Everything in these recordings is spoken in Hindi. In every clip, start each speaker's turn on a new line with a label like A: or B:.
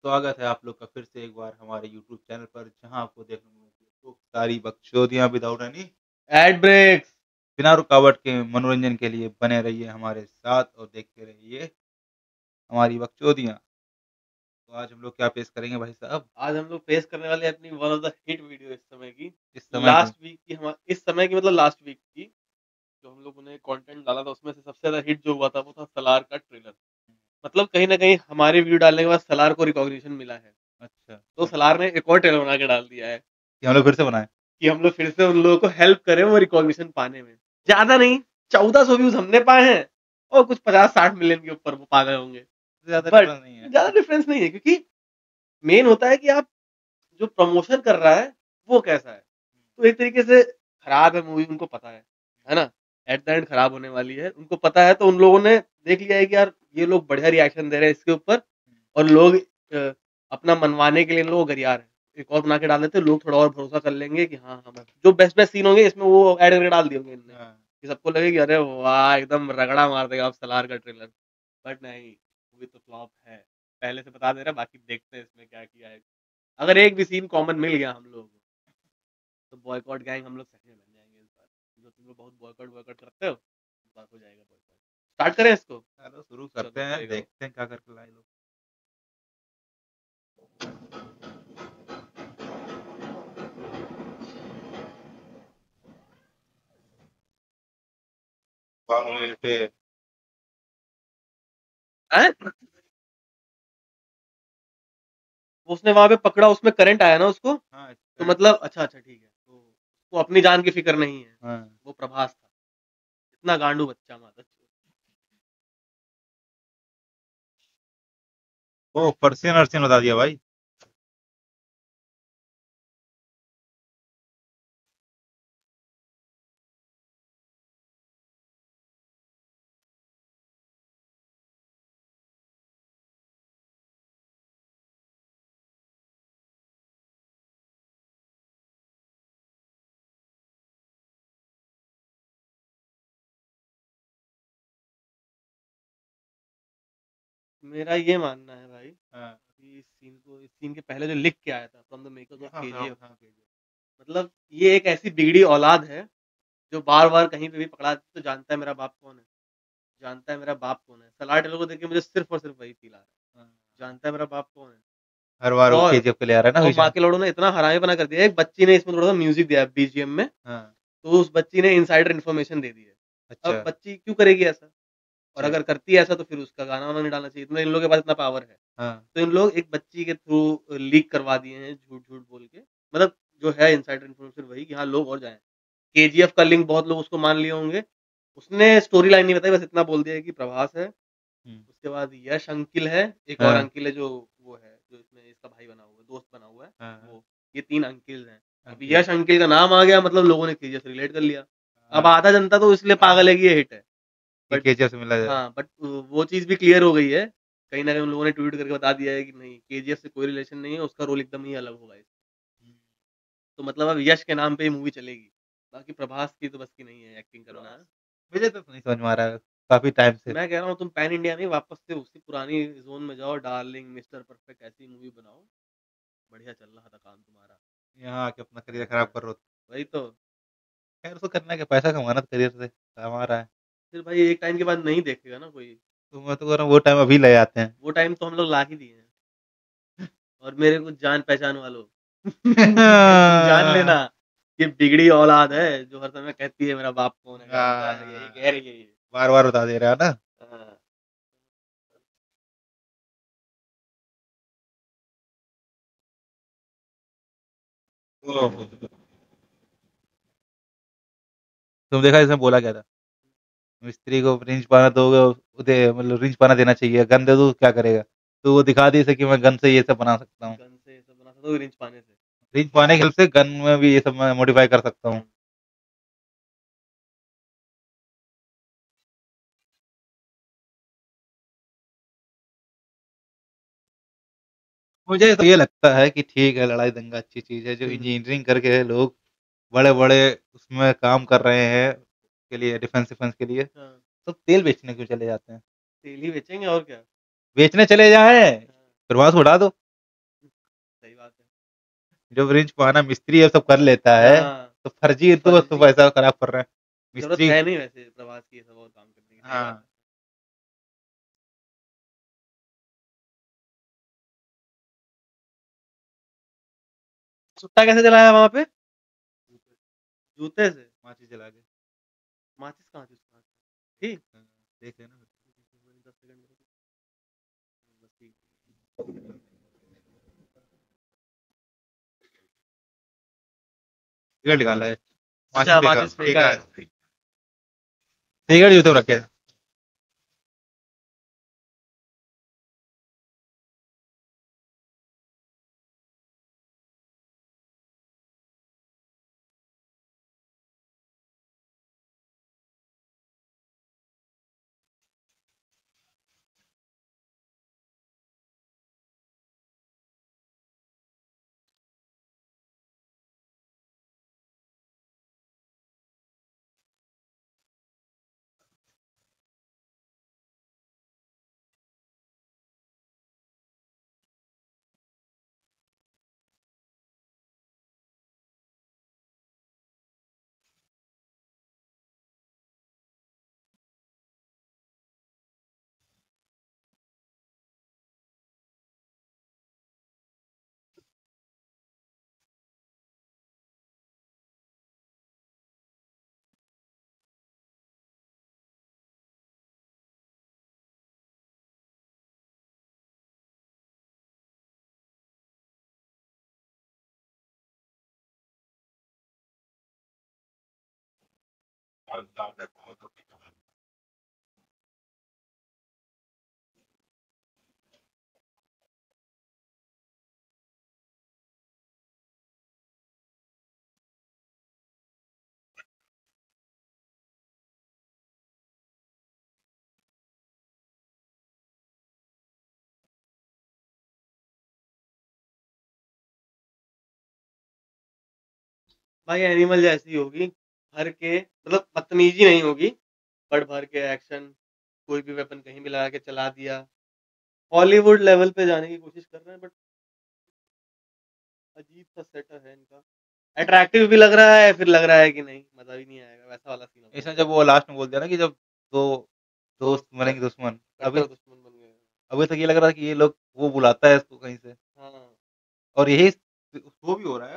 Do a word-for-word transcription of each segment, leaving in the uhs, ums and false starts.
A: स्वागत है आप लोग का फिर से एक बार हमारे यूट्यूब चैनल पर, जहां आपको देखने को मिलती है खूब सारी बकचोदियां विदाउट एनी
B: एड ब्रेक्स।
A: बिना रुकावट के मनोरंजन के लिए बने रहिए हमारे साथ और देखते रहिए हमारी बकचोदियां। तो आज हम लोग क्या पेश करेंगे भाई साहब?
B: आज हम लोग फेस करने वाले हैं अपनी one of the hit video इस समय की,
A: इस समय की
B: लास्ट वीक की हम इस समय की मतलब लास्ट वीक की जो हम लोगों ने कंटेंट डाला था, उसमें से सबसे ज्यादा हिट जो हुआ था वो था सलार का ट्रेलर। मतलब कहीं ना कहीं हमारे वीडियो डालने के बाद सलार को रिकॉग्निशन मिला है,
A: अच्छा,
B: तो सलार ने एक और ट्रेलर बना के डाल दिया है
A: कि हम लोग फिर से बनाए।
B: कि हम लोग फिर से उन लोगों को हेल्प करें वो रिकॉग्निशन पाने में। ज्यादा नहीं, चौदह सौ व्यूज हमने पाए हैं और कुछ पचास साठ मिलियन के ऊपर वो पा गए होंगे।
A: ज्यादा
B: बट
A: डिफरेंस नहीं है।
B: ज्यादा डिफरेंस नहीं है, क्योंकि मेन होता है कि आप जो प्रमोशन कर रहा है वो कैसा है। तो एक तरीके से खराब है मूवी, उनको पता है है ना, एट द एंड खराब होने वाली है, उनको पता है। तो उन लोगों ने देख लिया है कि यार ये लोग बढ़िया रिएक्शन दे रहे हैं इसके ऊपर, और लोग अ, अपना मनवाने के लिए लोग गरियार है, एक और बना के डाल देते हैं, लोग थोड़ा और भरोसा कर लेंगे कि हाँ हाँ जो बेस्ट बेस्ट सीन होंगे इसमें वो ऐड करके डाल दिए होंगे इनने,
A: हाँ।
B: कि सबको लगे कि अरे वाह एकदम रगड़ा मार देगा आप सलार का ट्रेलर। बट नहीं, मूवी तो फ्लॉप है, पहले से बता दे रहा, बाकी देखते हैं इसमें क्या किया है। अगर एक भी सीन कॉमन मिल गया हम लोगों को तो बॉयकॉट गैंग हम लोग सच में बन जाएंगे इस बार। जो तुम लोग बहुत बॉयकॉट बॉयकॉट करते हो, इस बार हो जाएगा बॉयकॉट। स्टार्ट करें इसको।
A: चलो शुरू
B: चलो
A: करते हैं,
B: करेगा वो।
A: देखते हैं क्या करके लाए लोग। बाहुबली पे
B: हैं? उसने वहां पे पकड़ा, उसमें करंट आया ना उसको,
A: हाँ
B: तो
A: करंट।
B: मतलब अच्छा अच्छा ठीक है, तो उसको अपनी जान की फिक्र नहीं है।
A: हाँ।
B: वो प्रभास था, इतना गांडू बच्चा माता।
A: वो पर्सियन अर्सियन बता दिया भाई।
B: मेरा ये मानना है भाई
A: हाँ
B: कि इस सीन को, इस सीन के पहले जो लिख के आया था फ्रॉम द मेकर्स ऑफ
A: हाँ हाँ
B: केजीएफ,
A: हाँ,
B: मतलब ये एक ऐसी बिगड़ी औलाद है जो बार बार कहीं पे भी पकड़ा तो जानता है मेरा बाप कौन है, जानता है मेरा बाप कौन है। सलार टेलर को देख के मुझे सिर्फ और सिर्फ वही फील आ रहा है,
A: हाँ।
B: जानता है मेरा बाप कौन है।
A: हर बार वो
B: और
A: केजीएफ के लिए आ रहा है ना
B: और
A: बीच
B: माँ
A: में।
B: के लोड़ों ने इतना हरामी बना कर दिया, एक बच्ची ने इसमें थोड़ा सा म्यूजिक दिया बीजीएम में,
A: हाँ।
B: तो उस बच्ची ने इनसाइडर इन्फॉर्मेशन दे दी है।
A: अच्छा।
B: अब बच्ची क्यों करेगी ऐसा, और
A: अच्छा।
B: अगर करती है ऐसा तो फिर उसका गाना वाना नहीं डालना चाहिए, इतना इन लोगों के पास इतना पावर है।
A: हाँ।
B: तो इन लोग एक बच्ची के थ्रू लीक करवा दिए हैं झूठ झूठ बोल के, मतलब जो है इनसाइडर इन्फॉर्मेशन वही कि हाँ लोग और जाएं। केजीएफ का लिंक बहुत लोग उसको मान लिए होंगे, उसने स्टोरी लाइन नहीं बताई, बस इतना बोल दिया है कि प्रभास है,
A: हम्म।
B: उसके बाद यश अंकिल है, एक और
A: हाँ
B: अंकिल है जो वो है जो इसमें इसका भाई बना हुआ है, दोस्त बना हुआ है
A: हाँ हाँ,
B: वो। ये तीन अंकिल हैं। अब
A: अंकिल।
B: यश अंकिल का नाम आ गया, मतलब लोगों ने केजीएफ से रिलेट कर लिया। अब
A: हाँ,
B: आधा जनता तो इसलिए पागल है कि ये हिट है।
A: कि
B: बट
A: केजीएफ से मिला जाए।
B: हाँ, बट वो चीज भी क्लियर हो गई है, कहीं ना कहीं उन लोगों ने ट्वीट करके बता दिया है कि नहीं, केजीएफ से कोई रिलेशन नहीं है, उसका रोल एकदम ही अलग होगा। तो मतलब अब यश के नाम पे ही मूवी चलेगी, बाकी प्रभास की तो बस की नहीं है एक्टिंग करना।
A: मुझे तो नहीं समझ में आ रहा है काफी टाइम से।
B: मैं कह रहा हूँ तुम पैन इंडिया नहीं, वापस से उसी पुरानी जोन में जाओ, डार्लिंग, मिस्टर परफेक्ट ऐसी मूवी बनाओ, बढ़िया चल रहा था काम तुम्हारा।
A: यहाँ आके अपना करियर खराब कर रहे हो।
B: वही तो।
A: खैर उसको करना है कि पैसा कमाना तो करियर से कमा रहा है।
B: फिर भाई एक टाइम के बाद नहीं देखेगा ना कोई।
A: तो मैं तो कह रहा हूँ वो टाइम अभी ले आते हैं।
B: वो टाइम तो हम लोग ला ही दिए हैं। और मेरे कुछ जान पहचान वालों तुम जान लेना, ये बिगड़ी औलाद है जो हर समय कहती है मेरा बाप कौन है, जानता है, यही कह रही है ये।
A: बार बार बता दे रहा है ना।
B: हाँ।
A: तुम देखा इसमें बोला क्या था? मिस्त्री को रिंच पाना दोगे, उसे मतलब रिंच पाना देना चाहिए, गन दे दो क्या करेगा? तो वो दिखा दी इसे कि मैं गन से ये सब बना सकता हूँ।
B: गन से ये सब बना सकता हूँ, रिंच पाने से।
A: रिंच पाने की हेल्प से गन में भी ये सब मैं मॉडिफाई कर सकता हूँ।
B: हम्म।
A: मुझे तो ये लगता है कि ठीक है, लड़ाई दंगा अच्छी चीज है, जो
B: हम्म।
A: इंजीनियरिंग करके लोग बड़े बड़े उसमें काम कर रहे हैं के लिए, डिफेंस डिफेंस के लिए,
B: हाँ,
A: तो तेल बेचने क्यों चले जाते हैं?
B: तेल ही बेचेंगे और क्या।
A: बेचने चले जाएं,
B: हाँ।
A: प्रभास को उड़ा दो। जो रिंच पाना मिस्त्री ये सब कर लेता है
B: हाँ
A: तो फर्जी तो बस तो
B: फर्जी
A: पैसा खराब कर रहा है
B: जरूरत
A: मिस्त्री।
B: है नहीं वैसे प्रभास की ये सब और काम करने की, सही बात
A: हाँ
B: है। सुट्टा कैसे चलाया वहां पे? जूते से?
A: माची चला के
B: माचिस कहाँ थी उसके हाथ में? ठीक।
A: हाँ, देख लेना
B: दस सेकंड में। बस ठीक।
A: सिगरेट निकाला है माची
B: अच्छा
A: फेंका
B: माचिस फेंका
A: फेंका
B: है।
A: है सिगरेट जूते में रखे हैं।
B: भाई एनिमल जैसी होगी, भर के मतलब बदतमीजी नहीं होगी, बट भर के एक्शन, कोई भी वेपन कहीं भी लगा के चला दिया। हॉलीवुड लेवल पे जाने की कोशिश कर रहे हैं, बट अजीब सा सेटअप है इनका। अट्रैक्टिव भी लग रहा है, फिर लग रहा है कि नहीं मजा भी नहीं आएगा, वैसा वाला सीन होता
A: ऐसा
B: है।
A: जब वो लास्ट में बोल दिया ना कि जब दो दोस्त
B: दोस्त
A: मरेंगे दुश्मन अभी
B: कट्टर दुश्मन बन गए।
A: अभी तक ये लग रहा था कि ये लोग वो बुलाता है इसको कहीं से
B: हाँ
A: और यही वो भी हो रहा है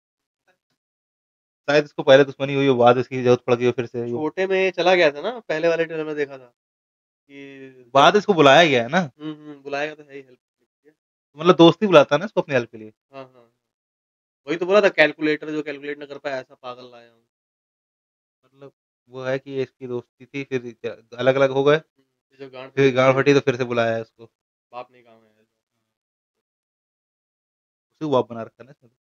A: शायद इसको पहले दुश्मनी हुई हो बाद इसकी जरूरत पड़ गई हो फिर से ये
B: छोटे में ये चला गया था ना, पहले वाले ट्रेलर में देखा था कि जब
A: बाद इसको बुलाया गया है ना
B: हम्म हम्म बुलाएगा तो है ही हेल्प के लिए।
A: मतलब दोस्ती बुलाता है ना इसको अपनी हेल्प के लिए
B: हाँ हाँ वही तो बोला था, कैलकुलेटर जो कैलकुलेट ना कर पाया, ऐसा पागल लाया हूँ।
A: मतलब वो है कि ये इसकी दोस्ती थी फिर अलग अलग हो गए
B: ये जो गांड
A: फिर
B: फटी थी
A: गांड
B: ये
A: फटी तो फिर से बुलाया है उसको
B: बाप नहीं काम है।
A: उसी को बाप बना रखा है ना इसने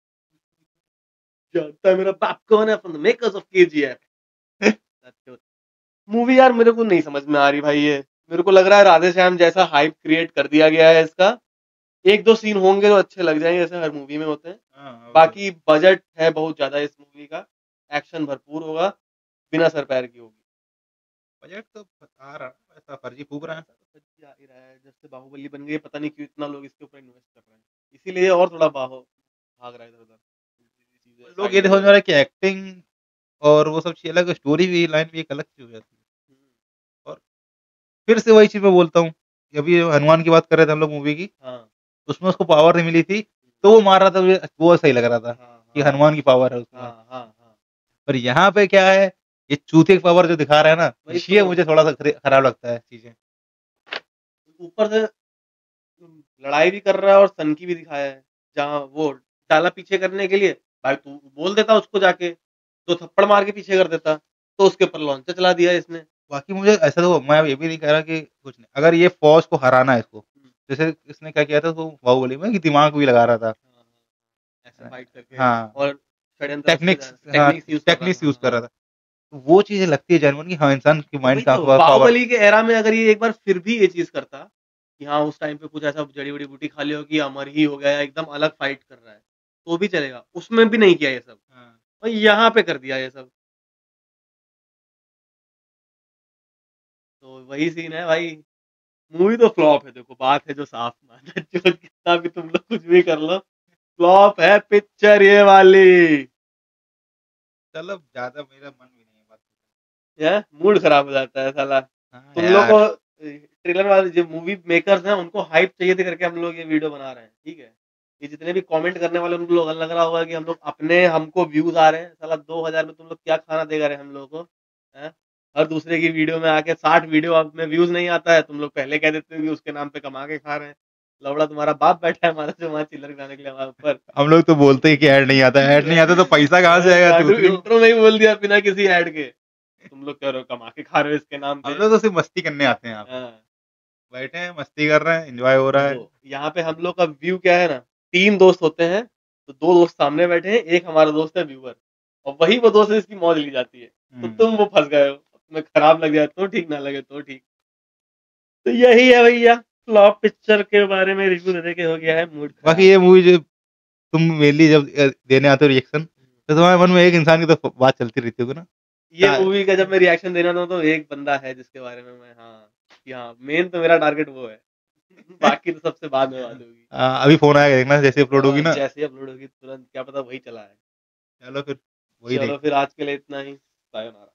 B: जानता है मेरा बाप कौन है, from the makers of KGF. Movie यार मेरे को नहीं समझ में आ रही भाई, ये मेरे को लग रहा है राधे श्याम जैसा हाइप क्रिएट कर दिया गया है इसका। एक दो सीन होंगे जो अच्छे लग जाएंगे जैसे हर मूवी में होते हैं,
A: हाँ
B: बाकी बजट है बहुत ज्यादा इस मूवी का, एक्शन भरपूर होगा, बिना सर पैर की होगी।
A: बजट तो आ रहा है ऐसा फर्जी फूक रहा है
B: सच्ची आ ही रहा है, जब से बाहुबली बन गई पता नहीं क्यों इतना लोग इसके ऊपर इन्वेस्ट कर रहे हैं, इसीलिए और थोड़ा बाहो भाग रहा है इधर उधर, चीजें
A: लोग
B: साइड
A: ये
B: में
A: समझ
B: हो
A: में आ रहा है कि एक्टिंग और वो सब चीज अलग स्टोरी भी लाइन भी एक अलग चीज हो जाती है
B: रही है।
A: और फिर से वही चीज मैं बोलता हूँ कि अभी हनुमान की बात कर रहे थे हम लोग मूवी की
B: हाँ
A: उसमें उसको पावर नहीं मिली थी तो वो मार रहा था मुझे वो सही लग रहा था
B: हाँ
A: कि
B: हाँ
A: हनुमान की पावर है उसमें
B: हाँ हाँ हाँ
A: पर यहाँ पे क्या है ये चूते की पावर जो दिखा रहा है ना
B: वही
A: ये
B: तो।
A: मुझे थोड़ा सा खरे- खराब लगता है चीजें
B: ऊपर से लड़ाई भी कर रहा है और सन की भी दिखाया है, जहाँ वो डाला पीछे करने के लिए, भाई तू बोल देता उसको जाके, दो थप्पड़ मार के पीछे कर देता, तो उसके ऊपर लॉन्चर चला दिया इसने।
A: बाकी मुझे ऐसा तो मैं ये भी नहीं कह रहा कि कुछ नहीं अगर ये फौज को हराना है इसको
B: हम्म,
A: जैसे इसने क्या किया था तो बाहुबली में कि दिमाग भी लगा रहा था
B: हाँ, हाँ, ऐसे फाइट करके
A: हाँ
B: और षड्यंत्र रच के
A: टेक्निक्स
B: जा
A: हाँ
B: टेक्निक्स यूज कर रहा
A: टेक्निक्स
B: था।
A: यूज कर
B: हाँ
A: रहा था तो वो चीजें लगती है जेन्युइन की हाँ इंसान की
B: तो
A: माइंड
B: वही तो
A: कहाँ पावर
B: बाहुबली के एरा में अगर ये एक बार फिर भी ये चीज करता कि हाँ उस टाइम पे कुछ ऐसा जड़ी बड़ी बूटी खा लियो कि अमर ही हो गया या एकदम अलग फाइट कर रहा है तो भी चलेगा, उसमें भी नहीं किया ये सब,
A: हाँ
B: और यहाँ पे कर दिया ये सब। तो वही सीन है भाई, मूवी तो फ्लॉप है, देखो बात है जो साफ माना जो कितना भी तुम लोग कुछ भी कर लो, फ्लॉप है पिक्चर ये वाली।
A: चलो ज्यादा मेरा मन भी नहीं है बात।
B: यार मूड खराब हो जाता है साला।
A: हाँ
B: तुम लोग
A: यार।
B: को ट्रेलर वाले जो मूवी मेकर्स हैं उनको हाइप चाहिए थे करके हम लोग ये वीडियो बना रहे हैं, ठीक है। ये जितने भी कमेंट करने वाले उनको लोग लग रहा होगा कि हम लोग अपने हमको व्यूज आ रहे हैं, साला दो हज़ार में तुम लोग क्या खाना देगा रहे हम लोग को, हैं? हर दूसरे की वीडियो में आके साठ वीडियो अब में व्यूज नहीं आता है, तुम लोग पहले कह देते हो कि उसके नाम पे कमा के खा रहे हैं। लौड़ा तुम्हारा बाप बैठा है हमारा जो वहाँ चिल्लर गिराने के लिए हमारे ऊपर।
A: हम लोग तो बोलते हैं कि ऐड नहीं आता, ऐड नहीं आता तो पैसा कहाँ से आएगा?
B: राजू
A: तू
B: इंट्रो में ही बोल दिया बिना किसी ऐड के, तुम लोग कह रहे हो कमा के खा रहे हो इसके नाम
A: हम
B: पे।
A: लोग तो सिर्फ मस्ती करने आते हैं यहाँ पे।
B: हाँ,
A: बैठे हैं, मस्ती कर रहे हैं, एंजॉय हो रहा है।
B: देखो यहाँ पे हम लोग का व्यू क्या है ना, तीन दोस्त होते हैं तो दो दोस्त सामने बैठे हैं, एक हमारा दोस्त है व्यूअर, और वही वो दोस्त है जिसकी मौज ली जाती है। तो
A: हम्म।
B: तुम वो फंस गए हो, तुम्हें खराब लग जाए तो ठीक, ना लगे तो ठीक। तो यही है भैया, फ्लॉप पिक्चर के बारे में रिव्यू देने के हो गया है मूड खराब।
A: बाकी ये मूवी जो तुम मेनली जब अ, देने आते हो रिएक्शन, तो तुम्हारे मन में एक इंसान की तो बात चलती रहती होगी ना?
B: ये
A: हाँ।
B: मूवी का जब मैं रिएक्शन देना था तो एक बंदा है जिसके बारे में मैं, हाँ कि हाँ मेन तो मेरा टारगेट वो है। बाकी तो सबसे बाद में बात होगी।
A: आ, अभी फोन आएगा, देखना जैसे अपलोड होगी
B: हाँ,
A: ना।
B: जैसे ही अपलोड होगी तुरंत, क्या पता वही चला है।
A: चलो फिर वही
B: चलो
A: देख।
B: फिर आज के लिए इतना ही, सायोनारा।